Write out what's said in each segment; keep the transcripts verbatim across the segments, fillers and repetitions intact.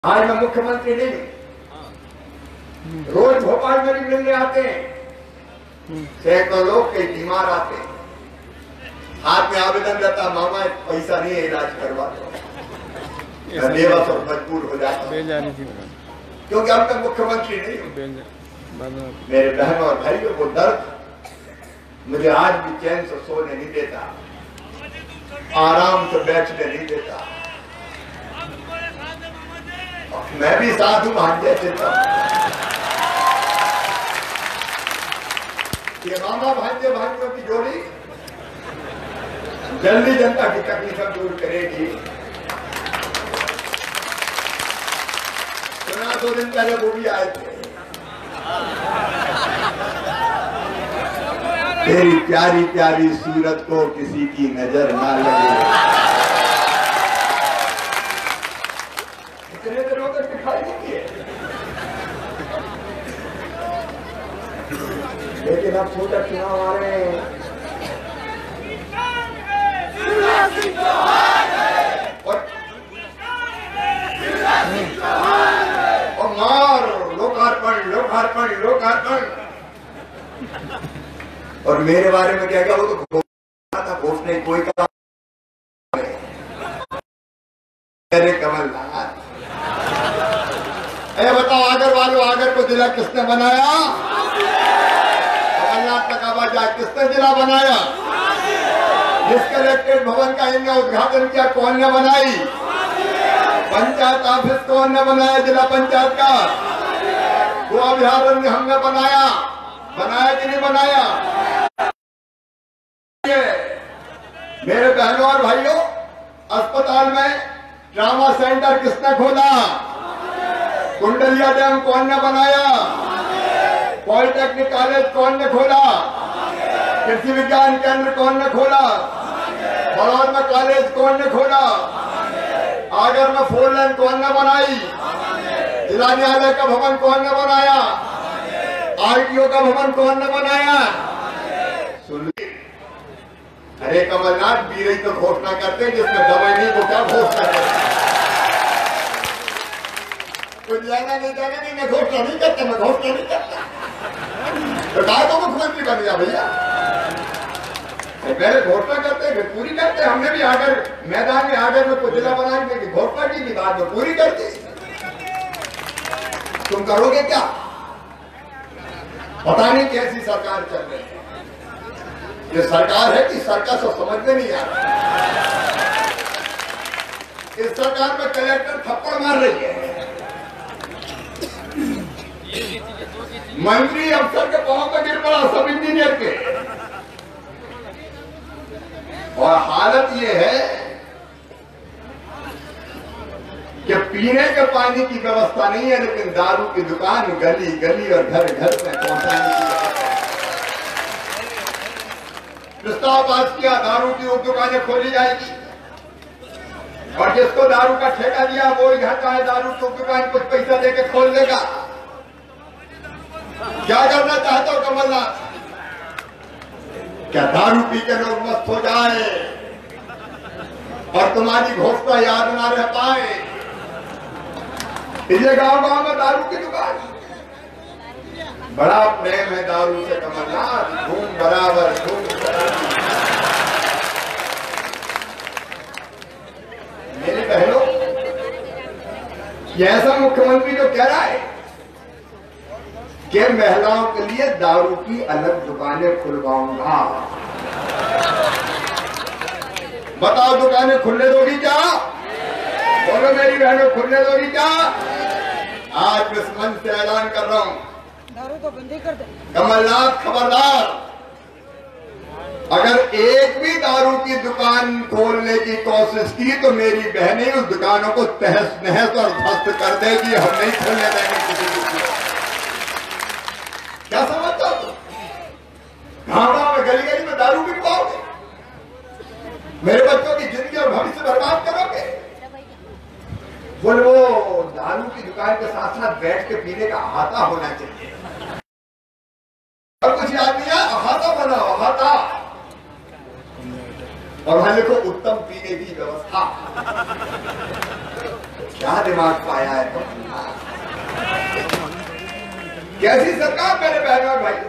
आज मैं मुख्यमंत्री नहीं, रोज भोपाल में भी मिलने आते हैं, सैकड़ों लोग कई बीमार आते हैं, हाथ में आवेदन रहता, मामा पैसा नहीं है इलाज करवा दो, बेबस और मजबूर हो जाता क्योंकि अब तक मुख्यमंत्री नहीं हूं। मेरे बहनों और भाइयों को दर्द मुझे आज भी चैन से सोने नहीं देता, आराम से बैठने नहीं देता। मैं भी साधु भांजे देता हूं, ये मामा भांजे भांजियों की जोड़ी जल्दी जनता की तकलीफ दूर करेगी। सुना दो दिन पहले वो भी आए थे, तेरी प्यारी प्यारी सूरत को किसी की नजर ना लगे। इतने दिनों तक दिखाई नहीं दिए, लेकिन अब छोटा चुनाव आ रहे हैं। और, और मार लोकार्पण लोकार्पण लोकार्पण। और मेरे बारे में क्या क्या वो तो घोषणा था, घोषणा कोई का मेरे कमलनाथ। अरे बताओ आगर वालों, आगर को जिला किसने बनाया? कमलनाथ तक आवाज आए, किसने जिला बनाया? जिस कलेक्ट्रेट भवन का इनने उद्घाटन किया कौन ने बनाई? पंचायत ऑफिस कौन ने बनाया? जिला पंचायत का वो अभ्यारण्य हमने बनाया, बनाया कि नहीं बनाया? मेरे बहनों और भाइयों, अस्पताल में ट्रामा सेंटर किसने खोला? कुंडलिया डैम कौन ने बनाया? पॉलिटेक्निक कॉलेज कौन ने खोला? कृषि विज्ञान केंद्र कौन ने खोला? बड़ौद में कॉलेज कौन ने खोला? आगर में फोर लाइन कौन ने बनाई? जिला न्यायालय का भवन कौन ने बनाया? आरटीओ का भवन कौन ने बनाया? सुन, अरे कमलनाथ बीरई तो घोषणा करते हैं, जिसमें दवाई नहीं वो क्या घोषणा करते? कुछ जाना नहीं जाना नहीं, मैं घोषणा नहीं करता, मैं घोषणा नहीं करता। तो कहा तो मुख्यमंत्री बन गया भैया, पहले घोषणा करते हैं फिर पूरी करते। हमने भी आगर मैदान में आगर में कुछ जिला बनाने की घोषणा की थी, बाद में पूरी करते। तुम करोगे क्या? पता नहीं कैसी सरकार चल रही है। ये सरकार है कि सरकार से समझ में नहीं आ रहा। इस सरकार में कलेक्टर थप्पड़ मार रही है, मंत्री अफसर के पांव पे गिर पड़ा, सब इंजीनियर के। और हालत ये है कि पीने के पानी की व्यवस्था नहीं है, लेकिन दारू की दुकान गली गली और घर घर में पहुंचाने की प्रस्ताव पास किया, दारू की दुकानें खोली जाएगी और जिसको दारू का ठेका दिया वो यहाँ चाहे दारू की दुकान कुछ पैसा देके खोल देगा। क्या करना चाहते हो कमलनाथ? क्या दारू पी के लोग मस्त हो जाए और तुम्हारी घोषणा याद ना रह पाए? ये गांव गांव में दारू की दुकान, बड़ा प्रेम है दारू से कमलनाथ, धूम बराबर धूम बराबर। मेरी बहनों, ये ऐसा मुख्यमंत्री जो कह रहा है कि महिलाओं के लिए दारू की अलग दुकानें खुलवाऊंगा। बताओ दुकानें खुलने दोगी क्या? बोलो मेरी बहनों, खुलने दोगी क्या? आज इस मंच से ऐलान कर रहा हूं, दारू तो बंदी कर दे। कमलनाथ खबरदार, अगर एक भी दारू की दुकान खोलने की कोशिश की तो मेरी बहनें उस दुकानों को तहस नहस और ध्वस्त कर देगी। हम नहीं खोलने देंगे किसी को। क्या समझते हो? गांव गांव में गली गली में दारू भी पिलाओगे? मेरे बच्चों की जिंदगी और भविष्य बर्बाद करोगे? बोले वो दारू की दुकान के साथ साथ बैठ के पीने का अहाता होना चाहिए। और कुछ याद नहीं है, अहाता बनाओ, अहाता। और वहां लिखो उत्तम पीने की व्यवस्था। क्या दिमाग पाया है तो? कैसी सरकार मेरे बहनों और भाइयों?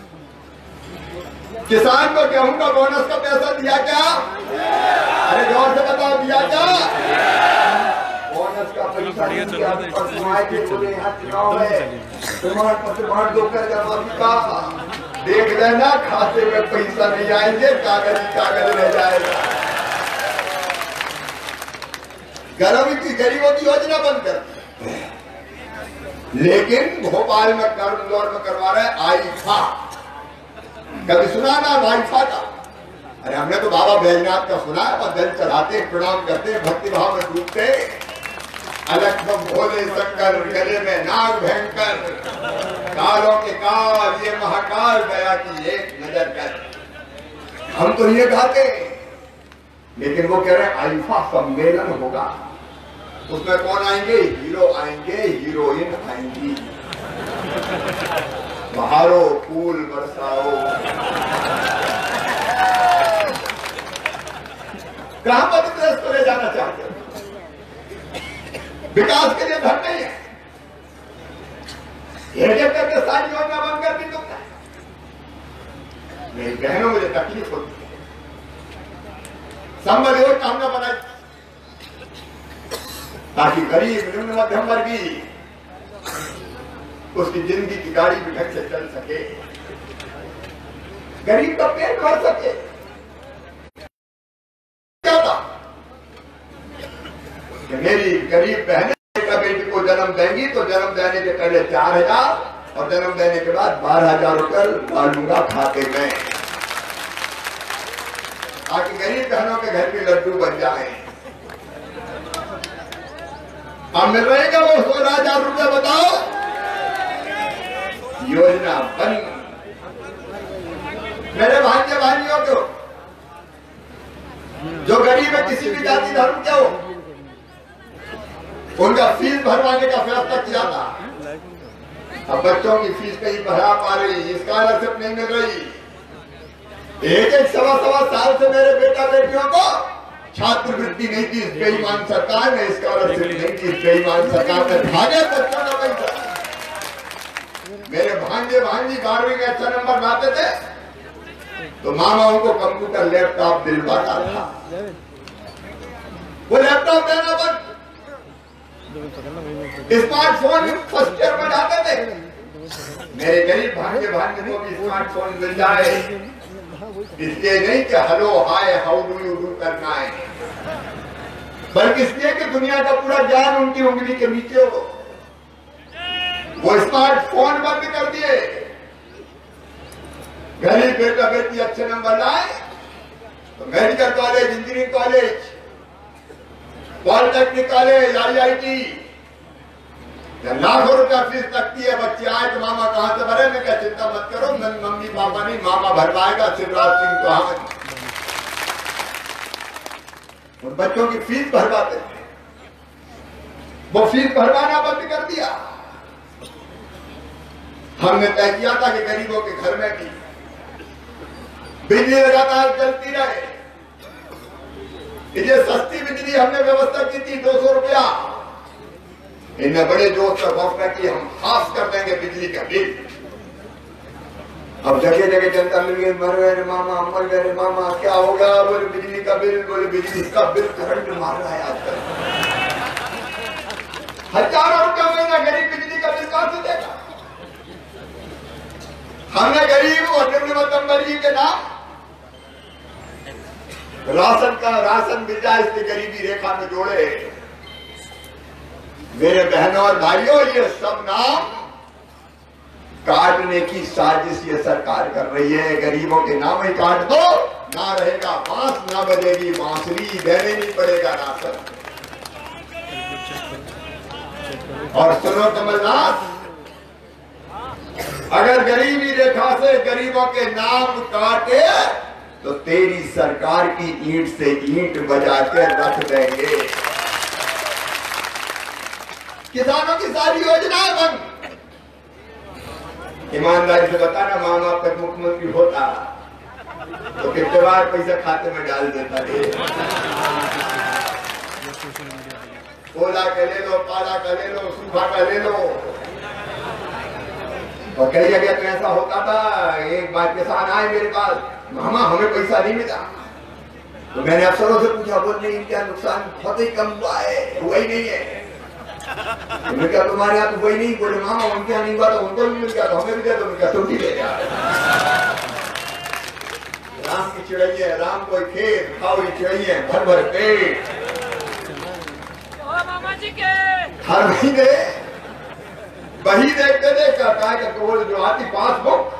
किसान को गेहूं का बोनस का पैसा दिया क्या? अरे जोर से बताओ, दिया क्या? बोनस का पैसा दिया के बोले यहाँ चुनाव है, प्रमाण पत्र बांट दो कर जमाती का। देख लेना खाते में पैसा नहीं आएंगे, कागज ही कागज रह जाएगा। गरीबों की गरीबों की योजना बंद कर, लेकिन भोपाल में इंदौर में करवा रहे आईफा। कभी सुना ना आईफा का? अरे हमने तो बाबा बैजनाथ का सुना है, पर जल चढ़ाते प्रणाम करते भक्ति भाव में डूबते, अलग में भोले शंकर, गले में नाग भयंकर, कालों के काल ये महाकाल दया की एक नजर कर। हम तो ये गाते, लेकिन वो कह रहे हैं आईफा सम्मेलन होगा, उसमें कौन आएंगे? हीरो आएंगे, हीरोइन आएंगी, बहारो फूल बरसाओ। कहां मध्य प्रदेश को ले जाना चाहते हो? विकास के लिए धन नहीं है, एक एक करके सारी योजना बंद कर दी तुमने। मेरी बहनों, मुझे तकलीफ होती है, संबंध योजना हमने बनाई ताकि गरीब निम्न मध्यम वर्गीय उसकी जिंदगी की गाड़ी भी ढंग से चल सके, गरीब का पेट भर सके। क्या था कि मेरी गरीब बहनें का बेटी को जन्म देंगी तो जन्म देने के पहले चार हजार और जन्म देने के बाद बारह हजार रुपये डालूंगा खाते में, ताकि गरीब बहनों के घर के लड्डू बन जाए। अब मिल रहेगा वो सोलह हजार रुपये? बताओ, योजना बंद। मेरे भांजे भाइयों को जो गरीब है, किसी भी जाति धर्म के हो, उनका फीस भरवाने का फैसला किया था। अब बच्चों की फीस कहीं भरा पा रही, स्कॉलरशिप नहीं मिल रही। एक एक सवा सवा साल से मेरे बेटा बेटियों को छात्रवृत्ति नहीं दी बेईमान सरकार ने, स्कॉलरशिप नहीं दी बेईमान सरकार ने, भागे बच्चों का पैसा। मेरे भांजे भांजी बारहवीं में अच्छा नंबर लाते थे तो मामा उनको कंप्यूटर लैपटॉप दिलवाता था, वो लैपटॉप देना बंद। स्मार्टफोन फर्स्ट ईयर में जाते थे, मेरे गरीब भांजे भांजे को भी स्मार्टफोन मिल जाए, इसलिए नहीं कि hello hi how do you do करना है, बल्कि इसलिए कि दुनिया का पूरा ज्ञान उनकी उंगली के नीचे हो। वो स्मार्टफोन बंद कर दिए, गरीब बेटा बेटी अच्छे नंबर लाए तो medical college, engineering college, polytechnic college, I I T, लाखों रुपया फीस लगती है। बच्चे आए तो मामा कहां से भरे? मैं क्या, चिंता मत करो, मम्मी पापा नहीं, मामा भरवाएगा, शिवराज सिंह चौहान। और बच्चों की फीस भरवाते थे, वो फीस भरवाना बंद कर दिया। हमने तय किया था कि गरीबों के घर में भी बिजली लगातार चलती रहे, ये सस्ती बिजली हमने व्यवस्था की थी, दो सौ रुपया। इन्हें बड़े जोश से घोषणा की हम खास कर देंगे बिजली का बिल। अब जगह जगह जनता मिल गई, मर गए मामा, मर गए मामा, क्या हो गया? बोले बिजली का बिल, बोले बिजली का बिल करंट मार रहा है आजकल। हजारों रुपया महीना गरीब बिजली का बिल कहां से देगा? हमने गरीब और निम्न मध्यम वर्गीय के नाम राशन का राशन मिल जाए इसकी गरीबी रेखा में जोड़े। मेरे बहनों और भाइयों, ये सब नाम काटने की साजिश ये सरकार कर रही है। गरीबों के नाम ही काट दो, ना रहेगा बांस, ना बजेगी बांसुरी, देने नहीं पड़ेगा राशन। और सुनो कमलनाथ, अगर गरीबी रेखा से गरीबों के नाम काटे तो तेरी सरकार की ईंट से ईंट बजा के रख देंगे। किसानों की सारी योजनाएं बंद। ईमानदारी से बताना, मामा तक मुख्यमंत्री होता तो कितने बार पैसा खाते में डाल देता है। कोला का ले लो, पाला का ले लो, सूखा का ले लो। और कई जगह तो ऐसा होता था, एक बार किसान आए मेरे पास, मामा हमें पैसा नहीं मिला। तो मैंने अफसरों से पूछा, बोल नहीं इनका नुकसान बहुत ही कम हुआ है, हुआ ही नहीं है। तो क्या तुम्हारे यहाँ तो वही नहीं? बोले मामा उनके यहाँ नहीं हुआ तो उनको भी मिल गया, तो हमें भी दे दो। क्या तुम भी ले जा। राम की चिड़ैया, राम कोई खेत खाओ चिड़ैया भर भर पेट। मामा जी के हर महीने वही देखते देखते जो आती पासबुक